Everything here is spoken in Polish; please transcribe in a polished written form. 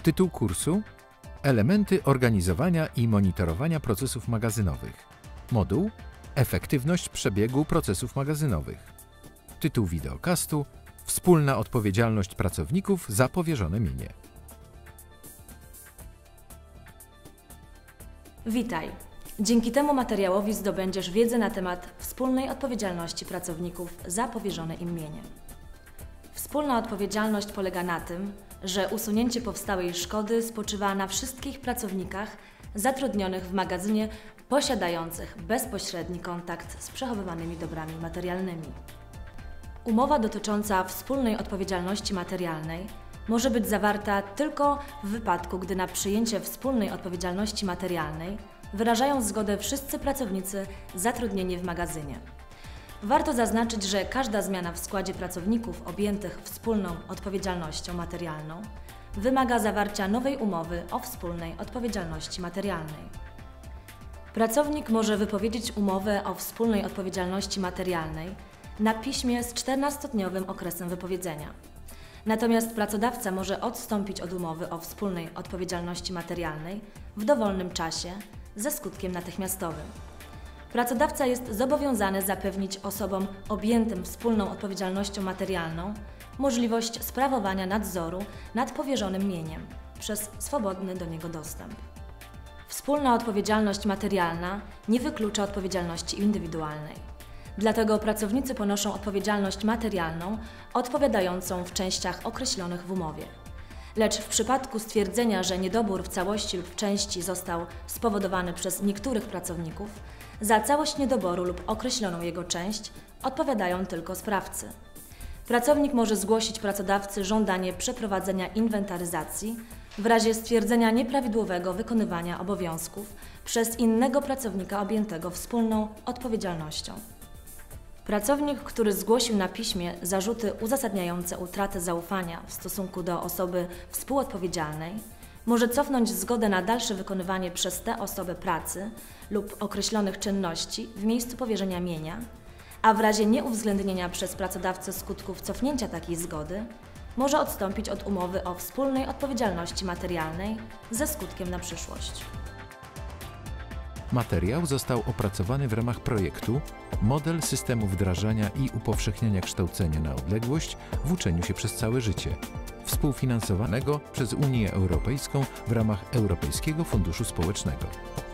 Tytuł kursu: Elementy organizowania i monitorowania procesów magazynowych. Moduł: Efektywność przebiegu procesów magazynowych. Tytuł wideokastu: Wspólna odpowiedzialność pracowników za powierzone mienie. Witaj! Dzięki temu materiałowi zdobędziesz wiedzę na temat wspólnej odpowiedzialności pracowników za powierzone im mienie. Wspólna odpowiedzialność polega na tym, że usunięcie powstałej szkody spoczywa na wszystkich pracownikach zatrudnionych w magazynie posiadających bezpośredni kontakt z przechowywanymi dobrami materialnymi. Umowa dotycząca wspólnej odpowiedzialności materialnej może być zawarta tylko w wypadku, gdy na przyjęcie wspólnej odpowiedzialności materialnej wyrażają zgodę wszyscy pracownicy zatrudnieni w magazynie. Warto zaznaczyć, że każda zmiana w składzie pracowników objętych wspólną odpowiedzialnością materialną wymaga zawarcia nowej umowy o wspólnej odpowiedzialności materialnej. Pracownik może wypowiedzieć umowę o wspólnej odpowiedzialności materialnej na piśmie z 14-dniowym okresem wypowiedzenia. Natomiast pracodawca może odstąpić od umowy o wspólnej odpowiedzialności materialnej w dowolnym czasie ze skutkiem natychmiastowym. Pracodawca jest zobowiązany zapewnić osobom objętym wspólną odpowiedzialnością materialną możliwość sprawowania nadzoru nad powierzonym mieniem przez swobodny do niego dostęp. Wspólna odpowiedzialność materialna nie wyklucza odpowiedzialności indywidualnej. Dlatego pracownicy ponoszą odpowiedzialność materialną odpowiadającą w częściach określonych w umowie. Lecz w przypadku stwierdzenia, że niedobór w całości lub w części został spowodowany przez niektórych pracowników, za całość niedoboru lub określoną jego część odpowiadają tylko sprawcy. Pracownik może zgłosić pracodawcy żądanie przeprowadzenia inwentaryzacji w razie stwierdzenia nieprawidłowego wykonywania obowiązków przez innego pracownika objętego wspólną odpowiedzialnością. Pracownik, który zgłosił na piśmie zarzuty uzasadniające utratę zaufania w stosunku do osoby współodpowiedzialnej, może cofnąć zgodę na dalsze wykonywanie przez tę osobę pracy lub określonych czynności w miejscu powierzenia mienia, a w razie nieuwzględnienia przez pracodawcę skutków cofnięcia takiej zgody, może odstąpić od umowy o wspólnej odpowiedzialności materialnej ze skutkiem na przyszłość. Materiał został opracowany w ramach projektu Model systemu wdrażania i upowszechniania kształcenia na odległość w uczeniu się przez całe życie, współfinansowanego przez Unię Europejską w ramach Europejskiego Funduszu Społecznego.